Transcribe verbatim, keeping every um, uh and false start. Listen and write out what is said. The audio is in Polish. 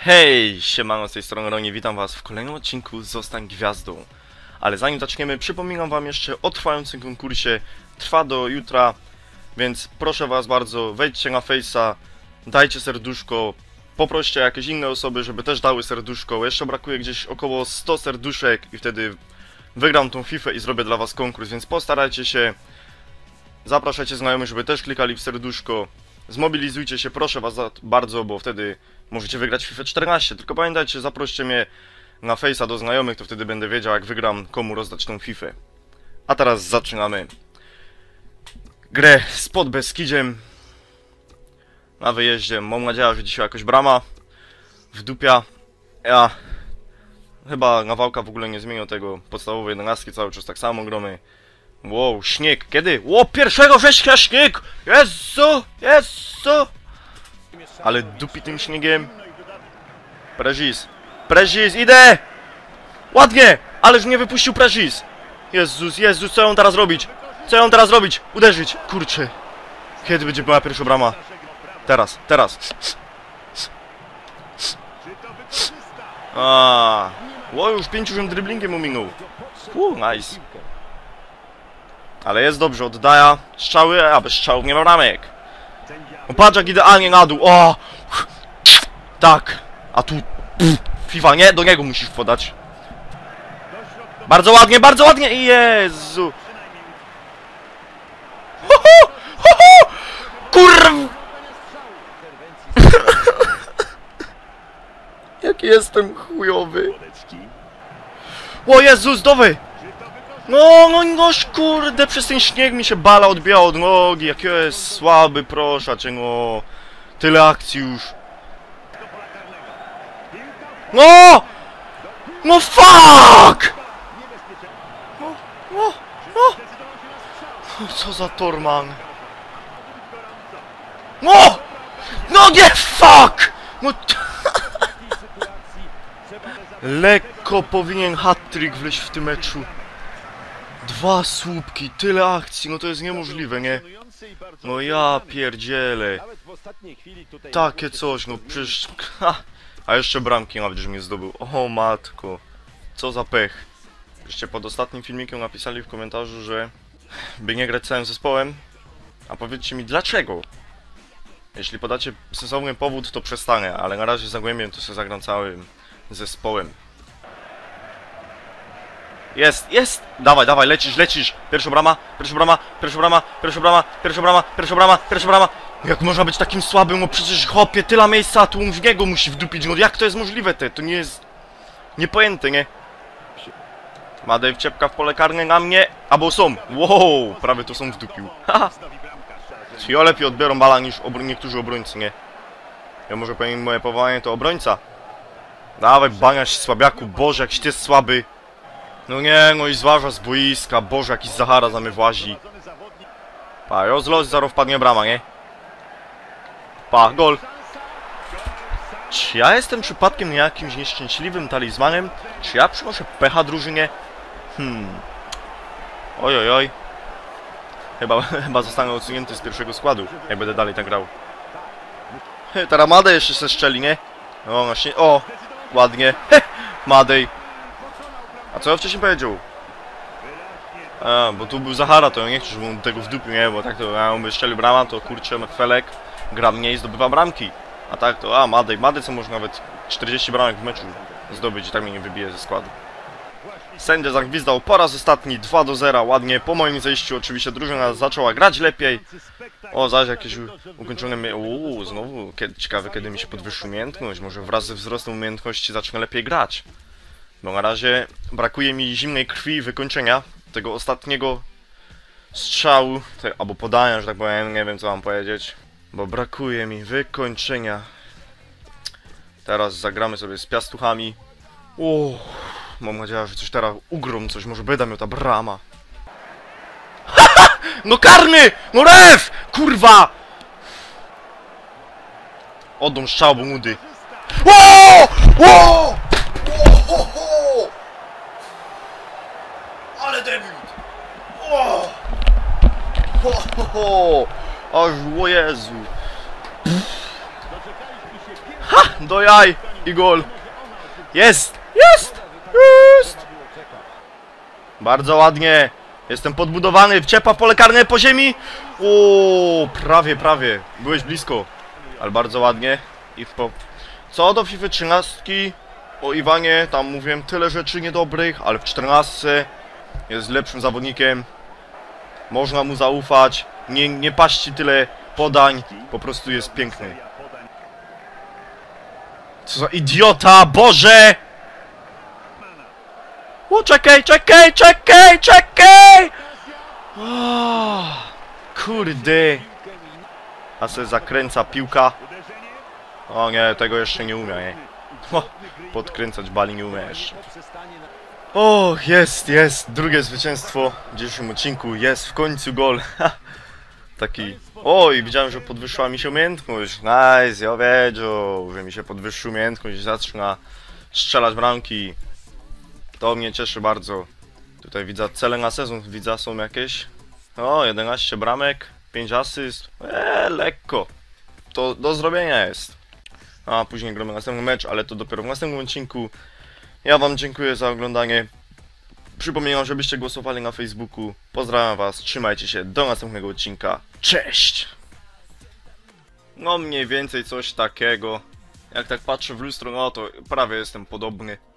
Hej, siemano, z tej strony Ronie, witam was w kolejnym odcinku Zostań Gwiazdą. Ale zanim zaczniemy, przypominam wam jeszcze o trwającym konkursie. Trwa do jutra, więc proszę was bardzo, wejdźcie na Face'a, dajcie serduszko, poproście jakieś inne osoby, żeby też dały serduszko. Jeszcze brakuje gdzieś około stu serduszek i wtedy wygram tą fifę i zrobię dla was konkurs, więc postarajcie się. Zapraszajcie znajomych, żeby też klikali w serduszko. Zmobilizujcie się, proszę was bardzo, bo wtedy możecie wygrać FIFA czternaście. Tylko pamiętajcie, zaproście mnie na Face'a do znajomych, to wtedy będę wiedział, jak wygram, komu rozdać tą fifę. A teraz zaczynamy grę z Podbeskidziem na wyjeździe. Mam nadzieję, że dzisiaj jakoś brama w dupia. Ja chyba Nawałka w ogóle nie zmienił tego podstawowej jedenastki, cały czas tak samo gromy. Wow, śnieg, kiedy? Ło, pierwszego września śnieg! Jezu, Jezu! Ale dupi tym śniegiem. Prezis, Prezis, idę! Ładnie! Ależ mnie wypuścił Prezis! Jezus, Jezus, co ją teraz robić? Co ją teraz robić? Uderzyć! Kurczę. Kiedy będzie była pierwsza brama? Teraz, teraz. A, ło, już pięciu driblingiem ominął. Uh, nice. Ale jest dobrze, oddaja strzały, a bez strzałów nie ma bramek. O, patrz jak idealnie na dół, o! Tak, a tu pff, FIFA, nie? Do niego musisz podać. Bardzo ładnie, bardzo ładnie, Jezu! Ho, ho, ho, ho! Kurw! Jaki jestem chujowy. O Jezus, dowy! No, no, noż kurde, przez ten śnieg mi się bala odbija od nogi, jak jest słaby, proszę cię, no. Tyle akcji już. No! No fuck! No, no, no. No, co za torman. No! No nie, fuck! No lekko powinien hat-trick wleźć w tym meczu. Dwa słupki, tyle akcji, no to jest niemożliwe, nie? No ja pierdzielę. Takie coś, no przecież... Ha. A jeszcze bramki nawet, że mnie zdobył. O matko. Co za pech. Żeście pod ostatnim filmikiem napisali w komentarzu, że by nie grać całym zespołem. A powiedzcie mi dlaczego? Jeśli podacie sensowny powód, to przestanę, ale na razie zagłębię, to sobie zagram całym zespołem. Jest, jest! Dawaj, dawaj, lecisz, lecisz! Pierwsza brama, pierwsza brama, pierwsza brama, pierwsza brama, pierwsza brama, pierwsza brama, pierwsza brama! Jak można być takim słabym? No przecież hopie, tyle miejsca, a tu w niego musi wdupić. No jak to jest możliwe, te? To nie jest... niepojęte, nie? Madej wciepka w pole karne na mnie, albo są. Wow, prawie to są wdupił. Haha. Ci o lepiej odbiorą bala niż obro niektórzy obrońcy, nie? Ja może powiem, moje powołanie to obrońca. Dawaj, baniaś słabiaku, Boże, jakiś ty jest słaby. No nie, no i zważa z boiska, Boże, jakiś Zahara za mnie włazi. Pa, rozlos, zaraz wpadnie brama, nie? Pa, gol. Czy ja jestem przypadkiem jakimś nieszczęśliwym talizmanem? Czy ja przynoszę pecha drużynie? Hmm. Oj, oj, oj. Chyba, chyba zostanę odsunięty z pierwszego składu, jak będę dalej tak grał. Teraz Madej jeszcze se strzeli, nie? O, właśnie, o, ładnie. Madej. A co ja wcześniej powiedział? A, bo tu był Zahara, to ja nie chcę, żeby on tego wdupił, nie? Bo tak to, ja on by strzelił brama, to kurczę, Felek gra mniej, zdobywa bramki. A tak to, a, Madej, Madej co może nawet czterdzieści bramek w meczu zdobyć i tak mnie nie wybije ze składu. Sędzia zagwizdał po raz ostatni, dwa do zera, ładnie. Po moim zejściu oczywiście drużyna zaczęła grać lepiej. O, zaś jakieś ukończone... Mi Uuu, znowu, kiedy, ciekawe kiedy mi się podwyższy umiejętność. Może wraz ze wzrostem umiejętności zacznę lepiej grać. Bo na razie brakuje mi zimnej krwi i wykończenia tego ostatniego strzału, te, albo podania, że tak powiem, nie wiem co mam powiedzieć. Bo brakuje mi wykończenia. Teraz zagramy sobie z piastuchami. Uuu, mam nadzieję, że coś teraz ugrom, coś może będę miał ta brama. No karny! No ref! Kurwa! Oddam strzał, bo młody. Ło! Ło! Ale debiut! O! Ho, ho, ho! Aż o Jezu! Ha! Do jaj! I gol. Jest! Jest! Jest! Bardzo ładnie. Jestem podbudowany. Wciepa w pole karne po ziemi. O, prawie, prawie. Byłeś blisko. Ale bardzo ładnie. I w po... Co do FIFA trzynaście, o Iwanie, tam mówiłem tyle rzeczy niedobrych, ale w czternastce jest lepszym zawodnikiem. Można mu zaufać. Nie, nie paści tyle podań. Po prostu jest piękny. Co za idiota, Boże! O, czekaj, czekaj, czekaj, czekaj! O, kurde. A se zakręca piłka. O nie, tego jeszcze nie umie, nie? O, podkręcać bali nie umie jeszcze. O, jest, jest, drugie zwycięstwo w dzisiejszym odcinku, jest w końcu gol. Taki, oj, widziałem, że podwyższyła mi się umiejętność. Nice, ja wiedział, że mi się podwyższy umiejętność i zaczyna strzelać bramki. To mnie cieszy bardzo. Tutaj widzę cele na sezon, widzę są jakieś. O, jedenaście bramek, pięć asyst. Eee, lekko. To do zrobienia jest. A później gramy następny mecz, ale to dopiero w następnym odcinku. Ja wam dziękuję za oglądanie. Przypominam, żebyście głosowali na Facebooku. Pozdrawiam was, trzymajcie się, do następnego odcinka. Cześć! No mniej więcej coś takiego. Jak tak patrzę w lustro, no to prawie jestem podobny.